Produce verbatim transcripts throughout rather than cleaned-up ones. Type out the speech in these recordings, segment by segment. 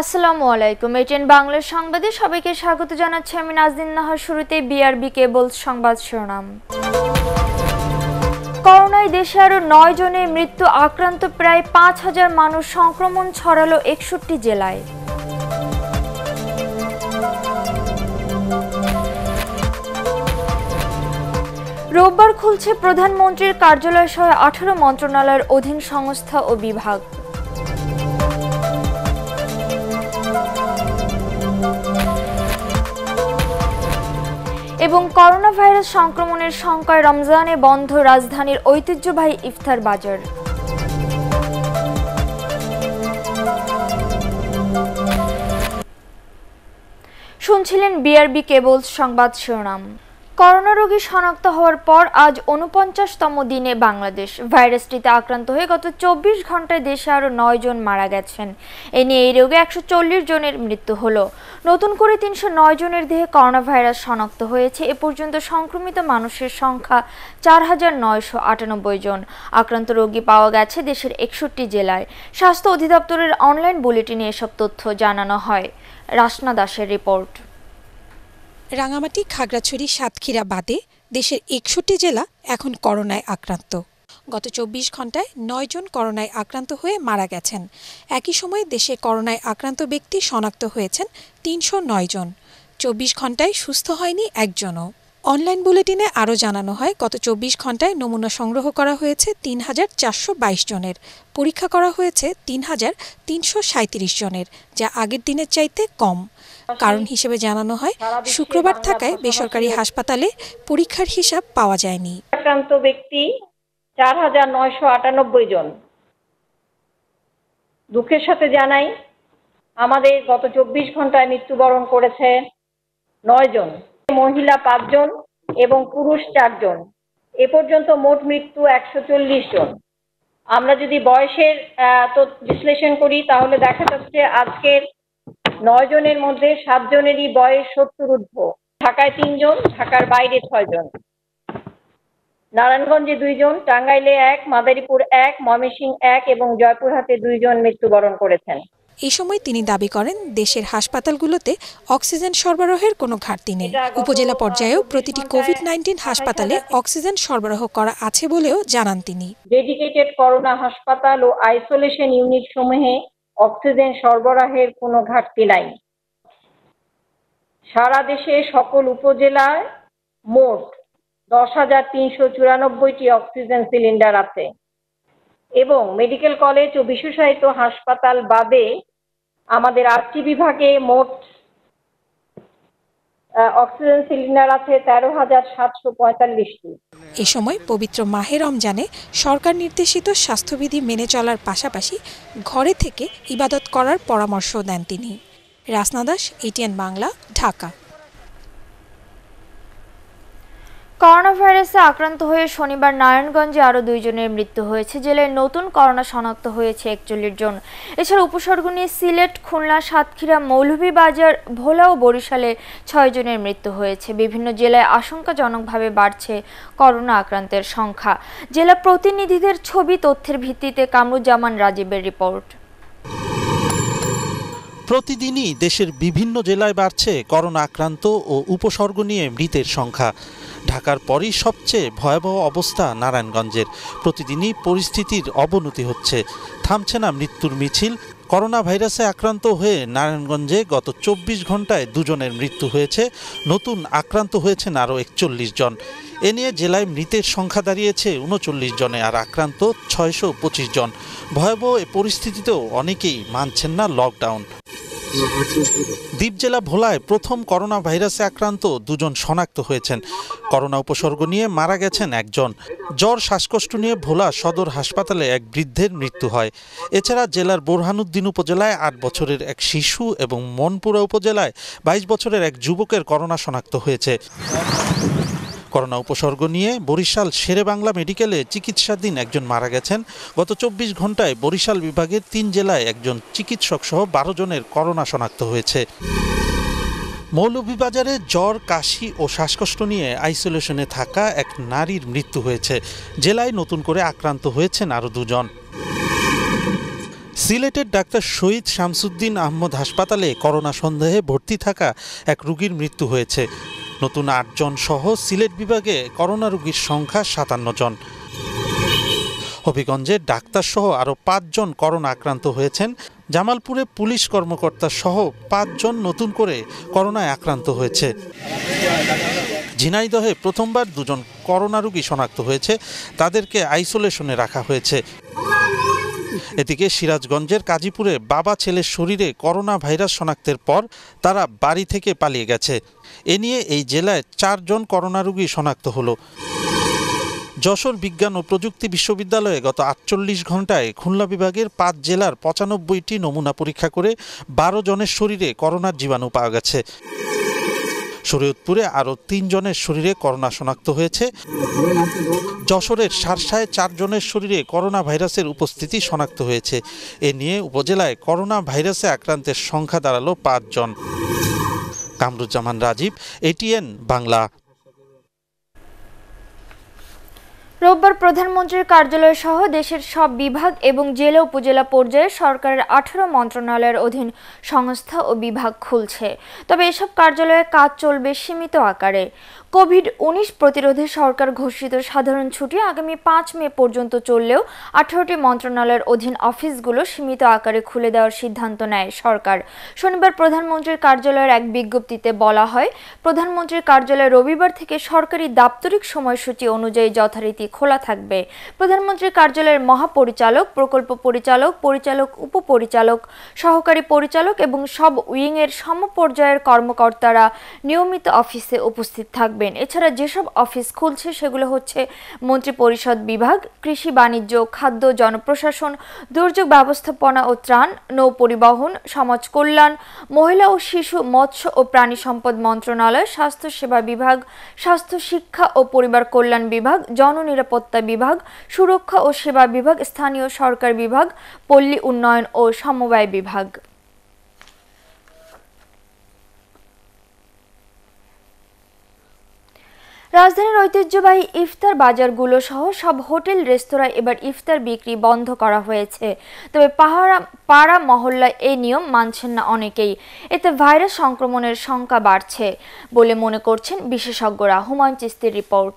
আসসালামু আলাইকুম এটিএন বাংলার সংবাদে সবাইকে স্বাগত জানাচ্ছি আমি নাজনীন নাহার। শুরুতে বিআরবি কেবলস সংবাদ শিরোনাম। করোনায় দেশে আরো নয় জনের মৃত্যু, আক্রান্ত প্রায় পাঁচ হাজার মানুষ, সংক্রমণ ছড়ালো একষট্টি জেলায়। রোববার খুলছে প্রধানমন্ত্রীর কার্যালয় সহ আঠারো মন্ত্রণালয়ের অধীন সংস্থা ও বিভাগ। এবং করোনা ভাইরাস সংক্রমণের শঙ্কায় রমজানে বন্ধ রাজধানীর ঐতিহ্যবাহী ইফতার বাজার। শুনছিলেন বিআরবি কেবলস সংবাদ শিরোনাম। করোনা রোগী শনাক্ত হওয়ার পর আজ ঊনপঞ্চাশতম দিনে বাংলাদেশ। ভাইরাসটিতে আক্রান্ত হয়ে গত চব্বিশ ঘন্টায় দেশে আরও নয় জন মারা গেছেন। এ নিয়ে এই রোগে একশো চল্লিশ জনের মৃত্যু হলো। নতুন করে তিনশো নয় জনের দেহে করোনা ভাইরাস শনাক্ত হয়েছে। এ পর্যন্ত সংক্রমিত মানুষের সংখ্যা চার হাজার নয়শো আটানব্বই জন। আক্রান্ত রোগী পাওয়া গেছে দেশের একষট্টি জেলায়। স্বাস্থ্য অধিদপ্তরের অনলাইন বুলেটিনে এসব তথ্য জানানো হয়। রাসনা দাসের রিপোর্ট। রাঙামাটি, খাগড়াছড়ি, সাতক্ষীরা বাদে দেশের একষট্টি জেলা এখন করোনায় আক্রান্ত। গত চব্বিশ ঘন্টায় নয় জন করোনায় আক্রান্ত হয়ে মারা গেছেন। একই সময়ে দেশে করোনায় আক্রান্ত ব্যক্তি শনাক্ত হয়েছেন তিনশো নয় জন। চব্বিশ ঘন্টায় সুস্থ হয়নি একজনও। অনলাইন বুলেটিনে আরও জানানো হয়, গত চব্বিশ ঘন্টায় নমুনা সংগ্রহ করা হয়েছে তিন হাজার চারশো বাইশ জনের। পরীক্ষা করা হয়েছে তিন হাজার তিনশো সাঁত্রিশ জনের, যা আগের দিনের চাইতে কম। কারণ হিসেবে জানানো হয়, শুক্রবার থাকায় বেসরকারি হাসপাতালে পরীক্ষার হিসাব পাওয়া যায়নি। আক্রান্ত ব্যক্তি চার হাজার নয়শো আটানব্বই জন। দুঃখের সাথে জানাই, আমাদের গত চব্বিশ ঘন্টায় মৃত্যুবরণ করেছে নয় জন, মহিলা পাঁচজন এবং পুরুষ চারজন। এ পর্যন্ত মোট মৃত্যু একশো চল্লিশ জন। আমরা যদি বয়সের বিশ্লেষণ করি তাহলে দেখা যাচ্ছে আজকের নয় জনের মধ্যে সাত জনেরই বয়স সত্তর ঊর্ধ্ব। ঢাকায় তিনজন, ঢাকার বাইরে ছয় জন, নারায়ণগঞ্জে দুইজন, টাঙ্গাইলে এক, মাদারীপুর এক, ময়মনসিংহ এক এবং জয়পুরহাটে দুইজন মৃত্যুবরণ করেছেন। এই সময় তিনি দাবি করেন, দেশের হাসপাতালগুলোতে অক্সিজেন সরবরাহের কোনো ঘাটতি নেই। উপজেলা পর্যায়েও প্রতিটি কোভিড নাইন্টিন হাসপাতালে অক্সিজেন সরবরাহ করা আছে বলেও জানান তিনি। ডেডিকেটেড করোনা হাসপাতাল ও আইসোলেশন ইউনিট সমূহে অক্সিজেন সরবরাহের কোনো ঘাটতি নাই। সারা দেশে সকল উপজেলায় মোট দশ হাজার তিনশো চুরানব্বইটি অক্সিজেন সিলিন্ডার আছে এবং মেডিকেল কলেজ ও বিশেষায়িত হাসপাতাল বাদে আমাদের আটটি বিভাগে মোট অক্সিজেন সিলিন্ডার আছে তেরো হাজার সাতশো পঁয়তাল্লিশটি। এ সময় পবিত্র মাহে রমজানে সরকার নির্দেশিত স্বাস্থ্যবিধি মেনে চলার পাশাপাশি ঘরে থেকে ইবাদত করার পরামর্শ দেন তিনি। রাসনা দাস, এটিএন বাংলা, ঢাকা। করোনা ভাইরাসে আক্রান্ত হয়ে শনিবার নারায়ণগঞ্জে আরও দুইজনের মৃত্যু হয়েছে। জেলায় নতুন করোনা শনাক্ত হয়েছে একচল্লিশ জন। এছাড়া উপসর্গ নিয়ে সিলেট, খুলনা, সাতক্ষীরা, মৌলভীবাজার, ভোলা ও বরিশালে ছয় জনের মৃত্যু হয়েছে। বিভিন্ন জেলায় আশঙ্কাজনকভাবে বাড়ছে করোনা আক্রান্তের সংখ্যা। জেলা প্রতিনিধিদের ছবি, তথ্যের ভিত্তিতে কামরুজ্জামান রাজীবের রিপোর্ট। প্রতিদিনই দেশের বিভিন্ন জেলায় বাড়ছে করোনা আক্রান্ত ও উপসর্গ নিয়ে মৃতের সংখ্যা। ঢাকার পরই সবচেয়ে ভয়াবহ অবস্থা নারায়ণগঞ্জের। প্রতিদিনই পরিস্থিতির অবনতি হচ্ছে, থামছে না মৃত্যুর মিছিল। করোনা ভাইরাসে আক্রান্ত হয়ে নারায়ণগঞ্জে গত চব্বিশ ঘন্টায় দুজনের মৃত্যু হয়েছে। নতুন আক্রান্ত হয়েছেন আরও একচল্লিশ জন। এ নিয়ে জেলায় মৃতের সংখ্যা দাঁড়িয়েছে উনচল্লিশ জনে, আর আক্রান্ত ছয়শো পঁচিশ জন। ভয়াবহ এ পরিস্থিতিতেও অনেকেই মানছেন না লকডাউন। দ্বীপ জেলা ভোলায় প্রথম করোনা ভাইরাসে আক্রান্ত দুজন শনাক্ত হয়েছেন। করোনা উপসর্গ নিয়ে মারা গেছেন একজন। জ্বর, শ্বাসকষ্ট নিয়ে ভোলা সদর হাসপাতালে এক বৃদ্ধের মৃত্যু হয়। এছাড়া জেলার বোরহানুদ্দিন উপজেলায় আট বছরের এক শিশু এবং মনপুরা উপজেলায় বাইশ বছরের এক যুবকের করোনা শনাক্ত হয়েছে। করোনা উপসর্গ নিয়ে বরিশাল শেরেবাংলা মেডিকেলে চিকিৎসাধীন একজন মারা গেছেন। গত চব্বিশ ঘন্টায় বরিশাল বিভাগের তিন জেলায় একজন চিকিৎসক সহ বারো জনের করোনা শনাক্ত হয়েছে। মৌলভীবাজারে জ্বর, কাশি ও শ্বাসকষ্ট নিয়ে আইসোলেশনে থাকা এক নারীর মৃত্যু হয়েছে। জেলায় নতুন করে আক্রান্ত হয়েছেন আরও দুজন। সিলেটের ডাক্তার শহীদ শামসুদ্দিন আহমদ হাসপাতালে করোনা সন্দেহে ভর্তি থাকা এক রোগীর মৃত্যু হয়েছে। নতুন আটজন সহ সিলেট বিভাগে করোনা রোগীর সংখ্যা সাতান্ন জন। হবিগঞ্জে ডাক্তার সহ আরও পাঁচজন করোনা আক্রান্ত হয়েছেন। জামালপুরে পুলিশ কর্মকর্তা সহ পাঁচজন নতুন করে করোনায় আক্রান্ত হয়েছে। ঝিনাইদহে প্রথমবার দুজন করোনা রোগী শনাক্ত হয়েছে, তাদেরকে আইসোলেশনে রাখা হয়েছে। এদিকে সিরাজগঞ্জের কাজীপুরে বাবা ছেলের শরীরে করোনা ভাইরাস শনাক্তের পর তারা বাড়ি থেকে পালিয়ে গেছে। এ নিয়ে এই জেলায় চারজন করোনা রোগী শনাক্ত হলো। যশোর বিজ্ঞান ও প্রযুক্তি বিশ্ববিদ্যালয়ে গত আটচল্লিশ ঘন্টায় খুলনা বিভাগের পাঁচ জেলার পঁচানব্বইটি নমুনা পরীক্ষা করে বারো জনের শরীরে করোনার জীবাণু পাওয়া গেছে। শরীয়তপুরে আরও তিনজনের শরীরে করোনা শনাক্ত হয়েছে। যশোরের শার্শায় চারজনের শরীরে করোনা ভাইরাসের উপস্থিতি শনাক্ত হয়েছে। এ নিয়ে উপজেলায় করোনা ভাইরাসে আক্রান্তের সংখ্যা দাঁড়ালো পাঁচজন। কামরুজ্জামান রাজীব, এটিএন বাংলা। রোববার প্রধানমন্ত্রীর কার্যালয় সহ দেশের সব বিভাগ এবং জেলা উপজেলা পর্যায়ে সরকারের আঠারো মন্ত্রণালয়ের অধীন সংস্থা ও বিভাগ খুলছে। তবে এসব কার্যালয়ে কাজ চলবে সীমিত আকারে। কোভিড উনিশ প্রতিরোধে সরকার ঘোষিত সাধারণ ছুটি আগামী পাঁচ মে পর্যন্ত চললেও আঠারোটি মন্ত্রণালয়ের অধীন অফিসগুলো সীমিত আকারে খুলে দেওয়ার সিদ্ধান্ত নেয় সরকার। শনিবার প্রধানমন্ত্রীর কার্যালয়ের এক বিজ্ঞপ্তিতে বলা হয়, প্রধানমন্ত্রীর কার্যালয় রবিবার থেকে সরকারি দাপ্তরিক সময়সূচি অনুযায়ী যথারীতি খোলা থাকবে। প্রধানমন্ত্রীর কার্যালয়ের মহাপরিচালক, প্রকল্প পরিচালক, পরিচালক, উপপরিচালক, সহকারী পরিচালক এবং সব উইংয়ের সমপর্যায়ের কর্মকর্তারা নিয়মিত অফিসে উপস্থিত থাকবেন। এছাড়া যেসব অফিস খুলছে সেগুলো হচ্ছে মন্ত্রিপরিষদ বিভাগ, কৃষি, বাণিজ্য, খাদ্য, জনপ্রশাসন, দুর্যোগ ব্যবস্থাপনা ও ত্রাণ, নৌ পরিবহন, সমাজ কল্যাণ, মহিলা ও শিশু, মৎস্য ও প্রাণী সম্পদ মন্ত্রণালয়, স্বাস্থ্য সেবা বিভাগ, স্বাস্থ্য শিক্ষা ও পরিবার কল্যাণ বিভাগ, জননিরাপত্তা বিভাগ, সুরক্ষা ও সেবা বিভাগ, স্থানীয় সরকার বিভাগ, পল্লী উন্নয়ন ও সমবায় বিভাগ। রাজধানীর ঐতিহ্যবাহী ইফতার বাজারগুলো সহ সব হোটেল রেস্তোরাঁ এবার ইফতার বিক্রি বন্ধ করা হয়েছে। তবে পাহাড়া পাড়া মহল্লায় এই নিয়ম মানছেন না অনেকেই। এতে ভাইরাস সংক্রমণের শঙ্কা বাড়ছে বলে মনে করছেন বিশেষজ্ঞরা। হুমায়ুন চিস্তির রিপোর্ট।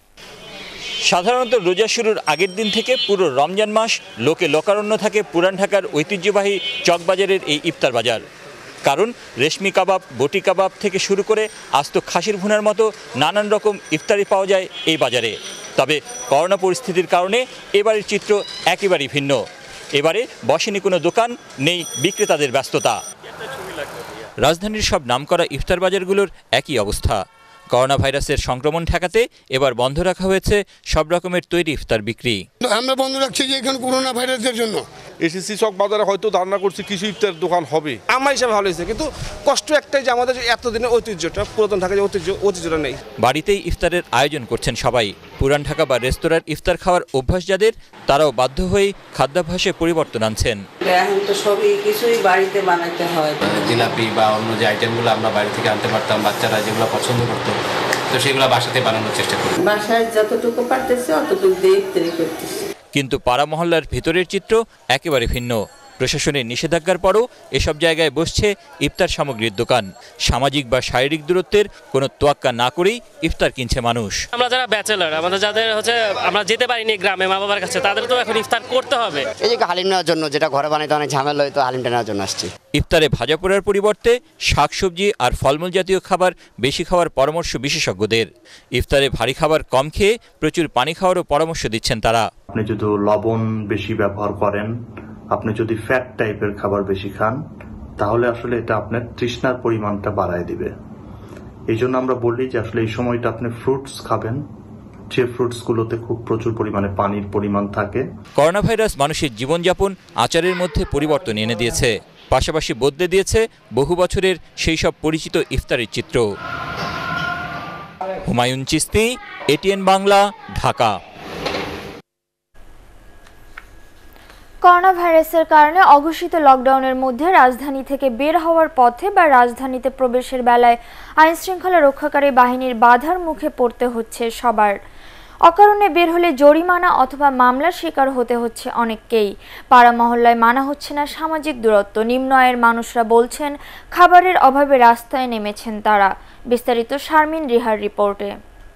সাধারণত রোজা শুরুর আগের দিন থেকে পুরো রমজান মাস লোকে লোকারণ্য থাকে পুরান ঢাকার ঐতিহ্যবাহী চকবাজারের এই ইফতার বাজার। কারণ রেশমি কাবাব, বটি কাবাব থেকে শুরু করে আস্ত খাসির ভুনার মতো নানান রকম ইফতারি পাওয়া যায় এই বাজারে। তবে করোনা পরিস্থিতির কারণে এবারের চিত্র একেবারেই ভিন্ন। এবারে বসেনি কোনো দোকান, নেই বিক্রেতাদের ব্যস্ততা। রাজধানীর সব নামকরা ইফতার বাজারগুলোর একই অবস্থা। করোনা ভাইরাসের সংক্রমণ ঠেকাতে এবার বন্ধ রাখা হয়েছে সব রকমের তৈরি ইফতার বিক্রি। আমরা বন্ধ রাখছি যে এখানে করোনা ভাইরাসের জন্য। এসএসসি চক বাজারে হয়তো ধারণা করছি কিছু ইফতার দোকান হবে, আমার হিসাবে ভালো হয়েছে, কিন্তু কষ্ট একটাই যে আমাদের এতদিনের ঐতিহ্যটা, পুরাতন ঢাকা যে ঐতিহ্য ঐতিহ্যটা নেই। বাড়িতেই ইফতারের আয়োজন করছেন সবাই। পুরান ঢাকা বা রেস্তোরাঁর ইফতার খাওয়ার অভ্যাস যাদের, তারাও বাধ্য হয়ে খাদ্যাভ্যাসে পরিবর্তন আনছেন। এখন তো সবই কিছুই বাড়িতে বানাতে হয়। জিলাপি বা অন্য যে আইটেমগুলো আমরা বাইরে থেকে আনতে পারতাম, বাচ্চারা যেগুলো পছন্দ করতো, তো সেগুলো বাসাতে বানানোর চেষ্টা করি। বাসায় যতটুকু পারতেছি অতটুকু দিয়ে ইফতারি করতেছি। কিন্তু পাড়া মহল্লার ভিতরের চিত্র একেবারে ভিন্ন। প্রশাসনের নিষেধাজ্ঞার পরও এসব জায়গায় বসছে ইফতার সামগ্রীর দোকান। সামাজিক বা শারীরিক দূরত্বের কোনো তোয়াক্কা না করেই ইফতার কিনছে মানুষ। আমরা যারা ব্যাচেলার, আমাদের যাদের হচ্ছে আমরা যেতে পারিনি গ্রামে মা বাবার কাছে, তাদের তো এখন ইফতার করতে হবে। এই যে হালিম নেওয়ার জন্য, যেটা ঘরে বানাইতে অনেক ঝামেলা হয়, তো হালিমটা নেওয়ার জন্য আসছি। ইফতারে ভাজা পোড়ার পরিবর্তে শাকসবজি আর ফলমূল জাতীয় খাবার বেশি খাওয়ার পরামর্শ বিশেষজ্ঞদের। ইফতারে ভারী খাবার কম খেয়ে প্রচুর পানি খাওয়ারও পরামর্শ দিচ্ছেন তারা। আপনি যদি লবণ বেশি ব্যবহার করেন, আপনি যদি ফ্যাট টাইপের খাবার বেশি খান, তাহলে আসলে এটা আপনার তৃষ্ণার পরিমাণটা বাড়ায় দিবে। এই জন্য আমরা বলি যে আসলে এই সময়টা আপনি ফ্রুটস খাবেন, যে ফ্রুটসগুলোতে খুব প্রচুর পরিমাণে পানির পরিমাণ থাকে। করোনা ভাইরাস মানুষের জীবনযাপন, আচারের মধ্যে পরিবর্তন এনে দিয়েছে, পাশাপাশি বদলে দিয়েছে বহু বছরের সেই সব পরিচিত ইফতারের চিত্র। হুমায়ুন চিস্তি, এটিএন বাংলা, ঢাকা। করোনা ভাইরাসের কারণে অঘোষিত লকডাউনের মধ্যে রাজধানী থেকে বের হওয়ার পথে বা রাজধানীতে প্রবেশের বেলায় আইনশৃঙ্খলা রক্ষাকারী বাহিনীর বাধার মুখে পড়তে হচ্ছে সবার। অকারণে বের হলে জরিমানা অথবা মামলার শিকার হতে হচ্ছে অনেককেই। পাড়া মহল্লায় মানা হচ্ছে না সামাজিক দূরত্ব। নিম্ন আয়ের মানুষরা বলছেন খাবারের অভাবে রাস্তায় নেমেছেন তারা। বিস্তারিত শারমিন রিহার রিপোর্টে।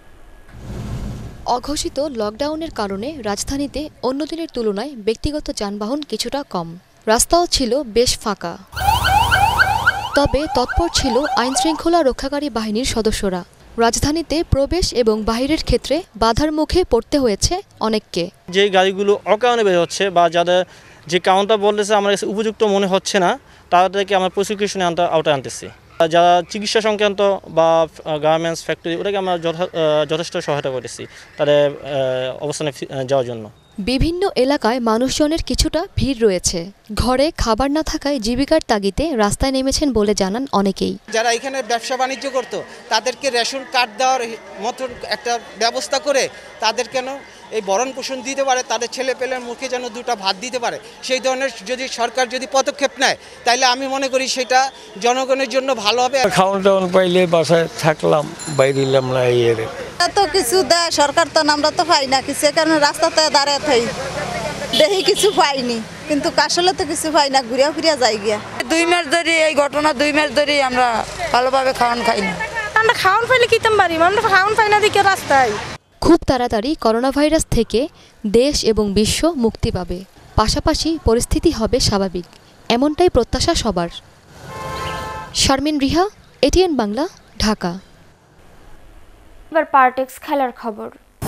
অঘোষিত লকডাউনের কারণে রাজধানীতে অন্য দিনের তুলনায় ব্যক্তিগত যানবাহন কিছুটা কম। রাস্তাও ছিল বেশ ফাঁকা, তবে তৎপর ছিল আইনশৃঙ্খলা রক্ষাকারী বাহিনীর সদস্যরা। রাজধানীতে প্রবেশ এবং বাহিরের ক্ষেত্রে বাধার মুখে পড়তে হয়েছে অনেককে। যে গাড়িগুলো অকারণে বের হচ্ছে বা যাদের যে কাউন্টার বলতেছে আমার কাছে উপযুক্ত মনে হচ্ছে না, তাদেরকে আমরা প্রসিকিউশনে আনতে আওতায় আনতেছি। যারা চিকিৎসা সংক্রান্ত বা গার্মেন্টস ফ্যাক্টরি, ওটাকে আমরা যথেষ্ট সহায়তা করেছি তাদের অবস্থানে যাওয়ার জন্য। বিভিন্ন এলাকায় মানুষজনের কিছুটা ভিড় রয়েছে। ঘরে খাবার না থাকায় জীবিকার তাগিদে রাস্তায় নেমেছেন বলে জানান অনেকেই। যারা এখানে ব্যবসা বাণিজ্য করত তাদেরকে রেশন কার্ড দেওয়ার মতন একটা ব্যবস্থা করে তাদের কেন এই ভরণ পোষণ দিতে পারে, তাদের ছেলে পেলের মুখে যেন দুটো ভাত দিতে পারে, সেই ধরনের যদি সরকার যদি পদক্ষেপ নেয় তাহলে আমি মনে করি সেটা জনগণের জন্য ভালো হবে। খাওয়ান টাউন পাইলে বাসায় থাকলাম, বাইরে এলাম না। এই তো কিছু দেয় সরকার, তো আমরা তো পাই না কিছু, কারণে রাস্তাতে দাঁড়ায় থাই দেখি কিছু পাইনি, কিন্তু আসলে তো কিছু পাই না, ঘুরিয়া ঘুরিয়া যাই গিয়া। দুই মাস ধরে এই ঘটনা, দুই মাস ধরে আমরা ভালোভাবে খাওয়ান খাই না। আমরা খাওয়ান পাইলে কিতাম পারি, আমরা খাওয়ান পাই না দিকে রাস্তায়। খুব তাড়াতাড়ি করোনা ভাইরাস থেকে দেশ এবং বিশ্ব মুক্তি পাবে, পাশাপাশি পরিস্থিতি হবে স্বাভাবিক, এমনটাই প্রত্যাশা সবার। শারমিন রিহা, এটিএন বাংলা, ঢাকা। এবার পার্টেক্স খেলার খবর।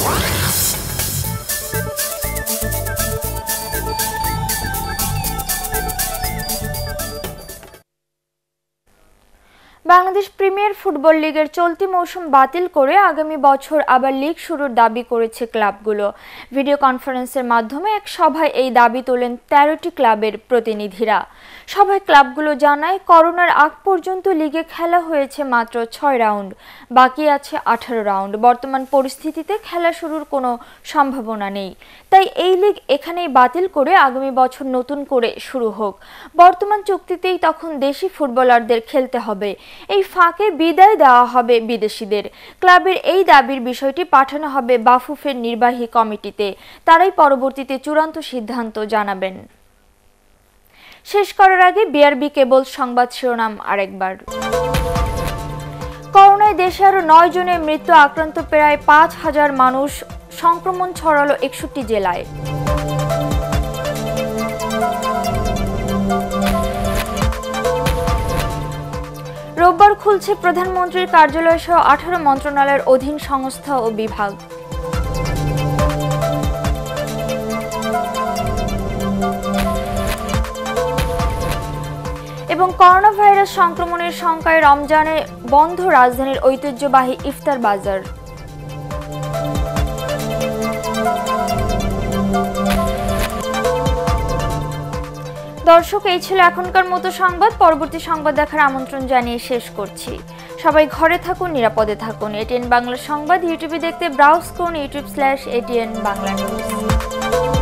বাংলাদেশ প্রিমিয়ার ফুটবল লিগের চলতি মৌসুম বাতিল করে আগামী বছর আবার লিগ শুরুর দাবি করেছে ক্লাবগুলো। ভিডিও কনফারেন্সের মাধ্যমে এক সভায় এই দাবি তোলেন তেরোটি ক্লাবের প্রতিনিধিরা। সভায় ক্লাবগুলো জানায় করোনার আগ পর্যন্ত লিগে খেলা হয়েছে মাত্র ছয় রাউন্ড, বাকি আছে আঠারো রাউন্ড। বর্তমান পরিস্থিতিতে খেলা শুরুর কোনো সম্ভাবনা নেই, তাই এই লিগ এখানেই বাতিল করে আগামী বছর নতুন করে শুরু হোক। বর্তমান চুক্তিতেই তখন দেশি ফুটবলারদের খেলতে হবে, এই ফাঁকে বিদায় দেওয়া হবে বিদেশিদের। ক্লাবের এই দাবির বিষয়টি পাঠানো হবে বাফুফের নির্বাহী কমিটিতে, তারাই পরবর্তীতে চূড়ান্ত সিদ্ধান্ত জানাবেন। শেষ করার আগে বিআরবি কেবল সংবাদ শিরোনাম আরেকবার। করোনায় দেশে আরো নয় জনের মৃত্যু, আক্রান্ত প্রায় পাঁচ হাজার মানুষ, সংক্রমণ ছড়ালো একষট্টি জেলায়। রোববার খুলছে প্রধানমন্ত্রীর কার্যালয় সহ আঠারো মন্ত্রণালয়ের অধীন সংস্থা ও বিভাগ। এবং করোনা ভাইরাস সংক্রমণের শঙ্কায় রমজানে বন্ধ রাজধানীর ঐতিহ্যবাহী ইফতার বাজার। দর্শক, এই ছিল এখনকার মতো সংবাদ। পরবর্তী সংবাদ দেখার আমন্ত্রণ জানিয়ে শেষ করছি। সবাই ঘরে থাকুন, নিরাপদে থাকুন। এটিএন বাংলা সংবাদ ইউটিউবে দেখতে ব্রাউজ করুন YouTube slash ATN Bangla news.